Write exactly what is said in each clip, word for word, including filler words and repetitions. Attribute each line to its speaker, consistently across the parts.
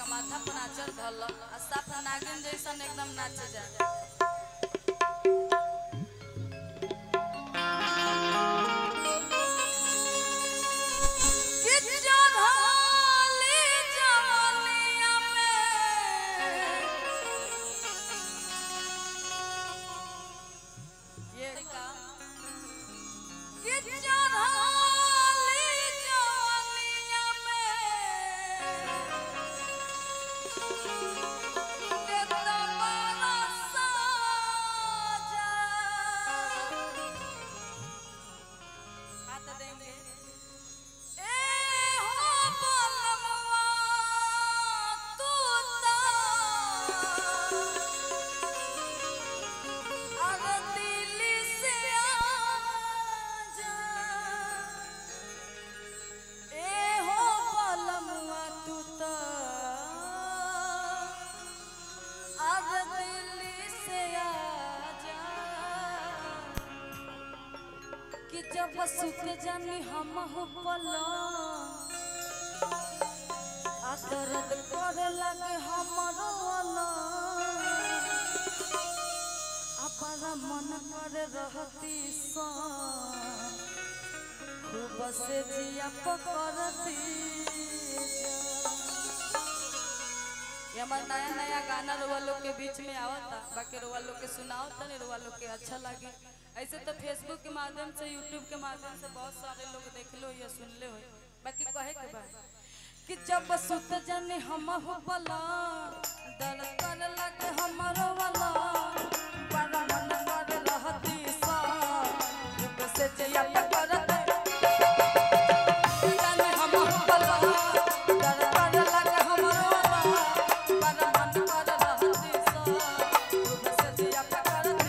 Speaker 1: का माथा पर आचर धल आ साफ नागिन जैसन एकदम नाचे जा। जब सुत जानी हम हो पलंग आ दर्द करे लगे हमरो अपना मन करे रहती सा खूब से जिया पकड़ती। हमारा नया नया गाना रोवा लोग के बीच में आवता, बाकी रोवा लोग के सुनाओ तो नहीं रोवा लोग के अच्छा लगे। ऐसे तो फेसबुक के माध्यम से यूट्यूब के माध्यम से बहुत सारे लोग देख लो या सुन ले हो, बाकी कहे के बाद कि जब सुत जाने हम हो पला दर्द करे लगे हमरो वाला बड़ा मन करे रहती सा रूप से जिया पकड़ते जाने हम हो पला दर्द करे लगे हमरो वाला बड़ा मन करे रहती सा रूप से जिया पकड़ते।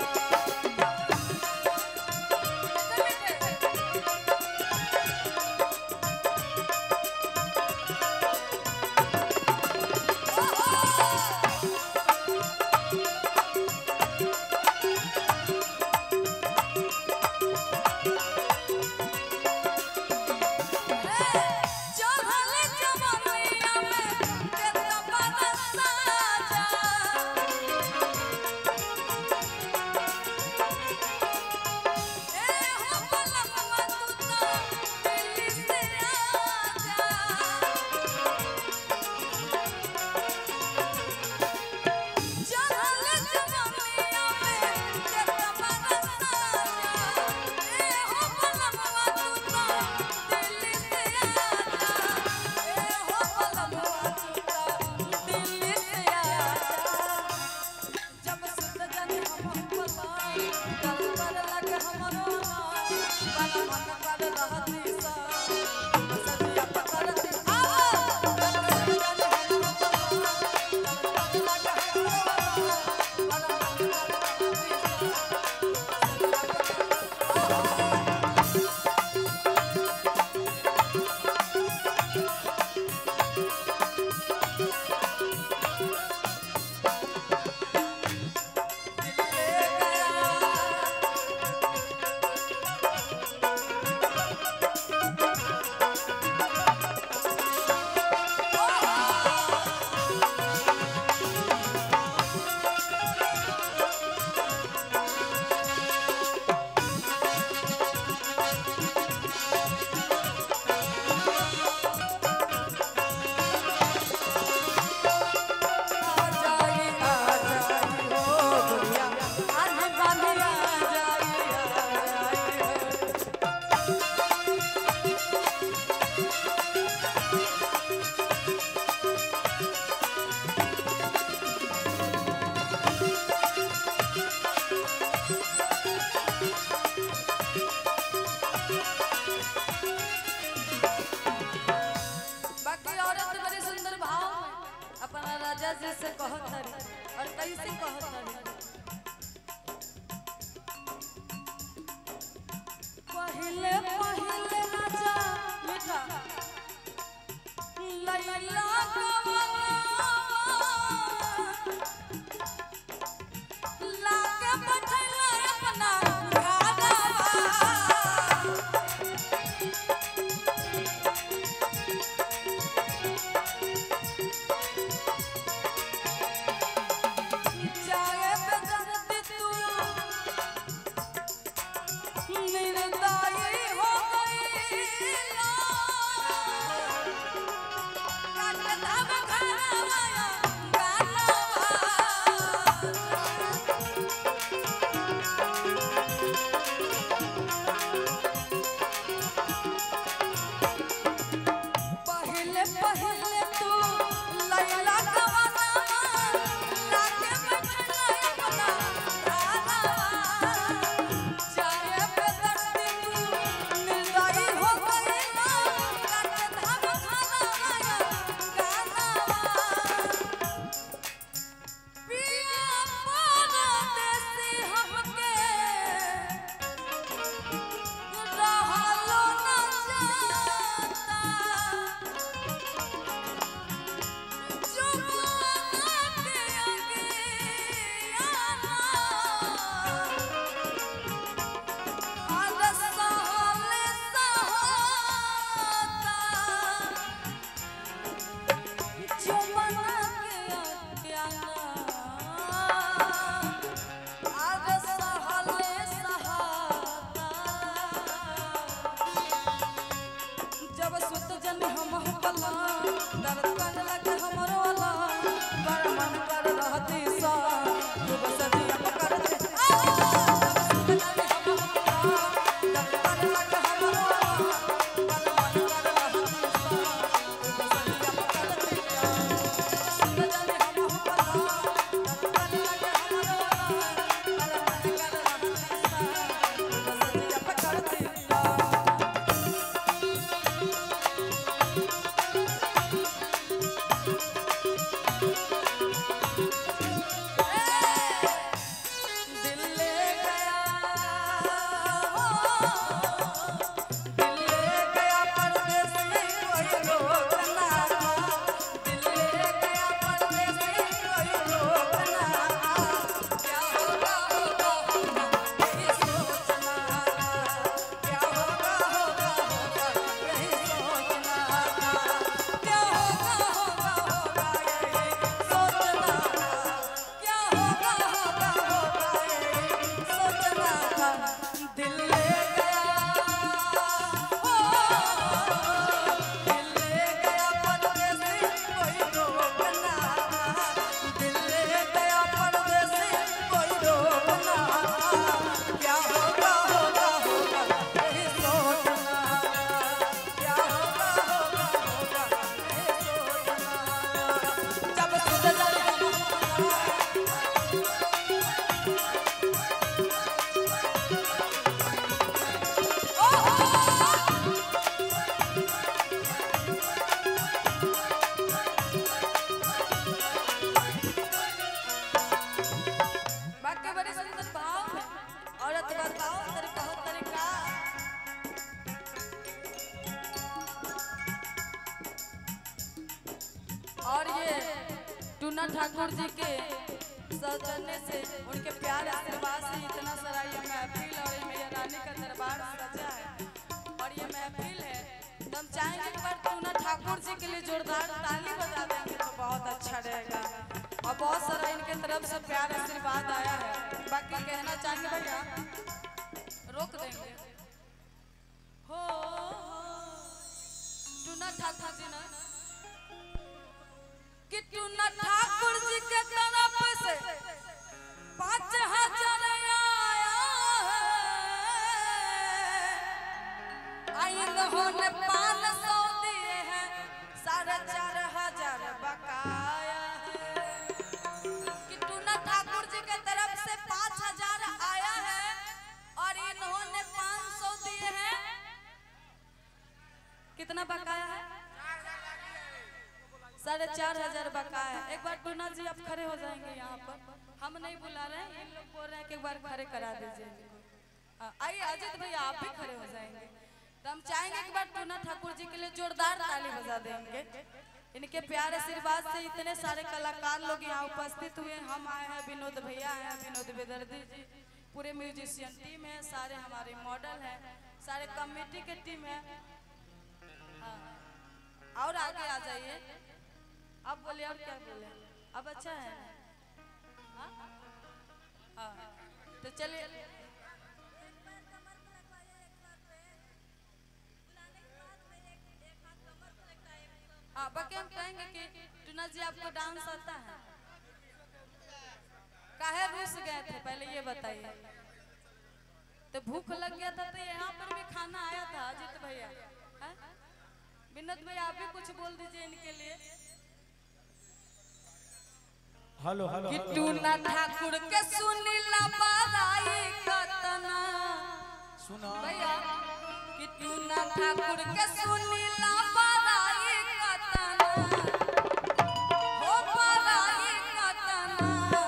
Speaker 1: राजा जी से कहत और कैसे कहत पहले पहले राजा बेटा लैला लाके बैठला अपना घाड़ा लगे हमरो वाला बड़ा मन कर रहती सा तू बस दिया पकड़ते और ये टूना ठाकुर जी के सौजन्य से उनके प्यार आशीर्वाद से इतना सारा ये महफिल और ये मैया रानी का दरबार सजा है और ये महफिल है तो हम चाहेंगे एक बार टूना ठाकुर जी के लिए जोरदार ताली बजा देंगे तो बहुत अच्छा रहेगा और बहुत सारा इनके तरफ से प्यार आशीर्वाद आया है। बाकी कहना चाहेंगे भैया रोक देंगे हो टूना ठाकुर जी ना कि टूना ठाकुर जी के तरफ से पाँच हजार आया इन्होंने पाँच सौ दिए हैं साढ़े चार हजार बकाया है कि टूना ठाकुर जी के तरफ से पाँच हजार आया है और इन्होंने पाँच सौ दिए हैं। कितना बकाया है? साढ़े चार हजार बकाया है। एक बार टूना जी आप खड़े हो जाएंगे यहाँ पर, हम नहीं बुला रहे हैं, इन लोग बोल रहे हैं कि एक बार खड़े करा दीजिए। आइए अजित भैया आप भी खड़े हो जाएंगे तो हम चाहेंगे एक बार टूना ठाकुर जी के लिए जोरदार ताली बजा देंगे। इनके प्यार आशीर्वाद से इतने सारे कलाकार लोग यहाँ उपस्थित हुए। हम आए हैं, विनोद भैया हैं, विनोद बेदर्दी जी, पूरे म्यूजिशियन टीम है, सारे हमारे मॉडल हैं, सारे कमेटी के टीम है। और आगे आ जाइए, अब बोलिए और क्या बोले, अब अच्छा है। हाँ तो चलिए हाँ बाकी हम कहेंगे कि टूना जी आपको डांस आता है? काहे रूस गए थे पहले ये बताइए। तो भूख लग गया था तो यहाँ पर भी खाना आया था अजित भैया। विनोद भैया आप भी कुछ बोल दीजिए इनके लिए।
Speaker 2: हेलो हेलो
Speaker 1: कि टूना ठाकुर के सुनीला बाराई कतना
Speaker 2: सुना
Speaker 1: भैया कि टूना ठाकुर के सुनीला बाराई कतना हो बाराई कतना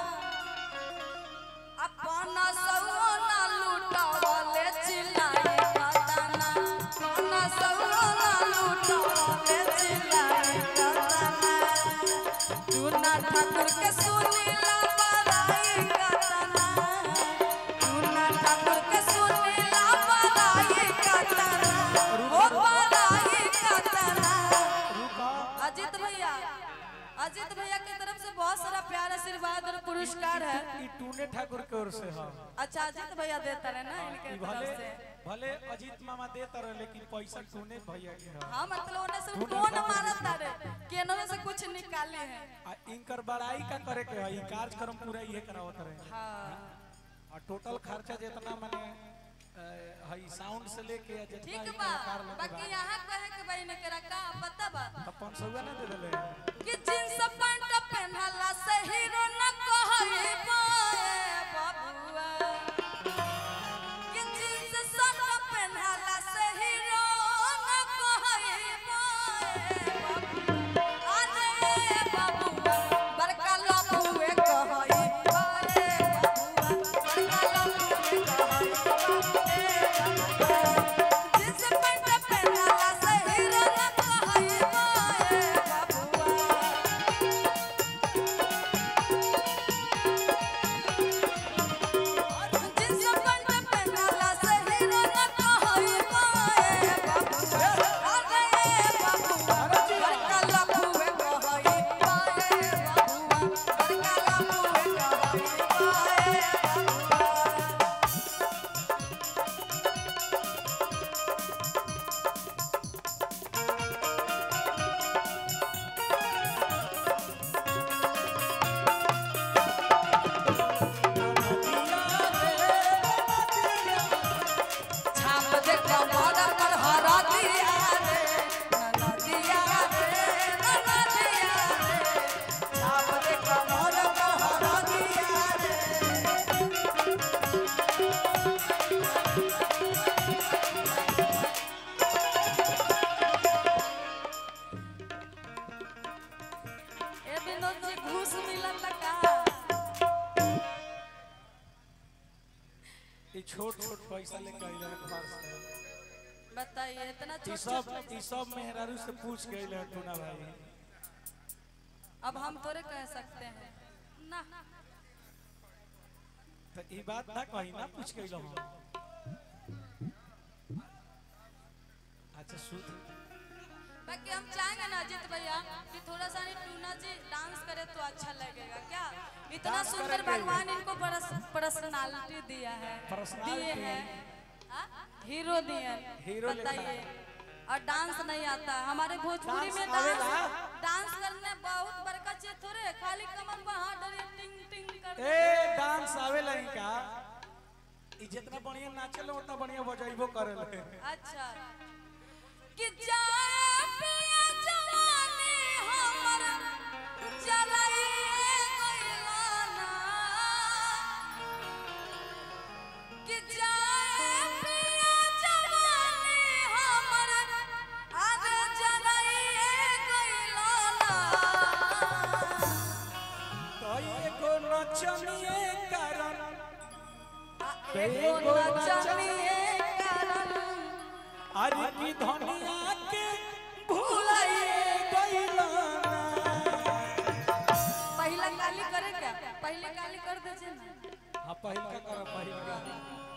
Speaker 1: अपना सौना लूटावले चिल्लाए कतना अपना सौना लूटावले चिल्लाए कतना टूना ठाकुर के सुनीला बाराई कतना टूना ठाकुर के सुनीला बाराई कतना ओ बाराई कतना। अजित भैया अजित भैया की तरफ से बहुत सारा प्यार आशीर्वाद और पुरस्कार है।
Speaker 2: टूने ठाकुर की ओर से। हाँ
Speaker 1: अच्छा अजित भैया देता है ना इनके तरफ से।
Speaker 2: भले अजीत मामा देता रहे लेकिन पैसा तूने भैया के है।
Speaker 1: हां मतलब ओने से कौन मारता रे केनो से कुछ निकाले हैं
Speaker 2: आ इनकर बड़ाई का करे के है ई कार्यक्रम पूरा ये करावत रहे।
Speaker 1: हां
Speaker 2: और टोटल खर्चा जितना माने हई साउंड से लेके जितना
Speaker 1: ठीक बा बाकी यहां कहे के भाई ने करा का पता बा
Speaker 2: अपन सौगा ना दे देले
Speaker 1: कि जींस पैंट पहनला से हीरो न कहई बाए बाबूआ कि जींस शर्ट पहनला से हीरो न कहई बाए बाबूआ अरे बाबूआ बड़का लबुए कहई बाए बाबूआ बड़का लबुए कहई जींस पैंट पहनला से हीरो न कहई बाए बाबूआ जींस पैंट पहनला से हीरो न कहई बाए बाबूआ अरे बाबूआ बड़का लबुए कहई बाए बाबूआ बड़का लबुए कहई बाए बाबूआ छाप दे कमर पर हरा दिया रे ननदिया रे ननदिया रे छाप दे कमर पर हरा दिया रे ए विनोद जी घूस मिलत का
Speaker 2: ई छोट छोट पैसा लेके आइले हैं घर से।
Speaker 1: बताइए इतना
Speaker 2: ई
Speaker 1: छोट
Speaker 2: सब
Speaker 1: छोट
Speaker 2: ई सब मेहरारू से पूछ के आइले हैं टूना भाई।
Speaker 1: अब हम तोरे कह सकते हैं ना
Speaker 2: तो ई बात ना कही ना पूछ के आइले हम। अच्छा सुध
Speaker 1: बाकी हम चाहेंगे ना अजीत भैया कि थोड़ा सा नहीं टूना जी डांस करे तो अच्छा लगेगा क्या इतना
Speaker 2: डांस
Speaker 1: सुंदर
Speaker 2: करेंगे।
Speaker 1: भगवान इनको पर्सनालिटी दिया है दिए
Speaker 2: Personality।
Speaker 1: हैं हाँ? हीरो दिए
Speaker 2: हीरो लिखा
Speaker 1: बताइए और डांस नहीं आता हमारे भोजपुरी
Speaker 2: डांस
Speaker 1: में डांस
Speaker 2: आवेला?
Speaker 1: डांस करने बहुत बड़का चीज थोड़े खाली कमर पर हाथ डालिए टिंग टिंग कर
Speaker 2: ए डांस आवेला इनका ई जितना बढ़िया नाचेले उतना बढ़िया बजाइबो करेले।
Speaker 1: अच्छा कि जाए पिया जवानी हमर जलाइए गइलाना कि जाए पिया जवानी हमर आगे जलाइए गइलाना
Speaker 2: तो एगो नचनिए कारण
Speaker 1: एगो नचनिए कारण
Speaker 2: अरे की धनिया के भूलाइए गइलाना।
Speaker 1: पहला गाली करे क्या पहले गाली कर दे ना
Speaker 2: हाँ पहिल का कर पहिल का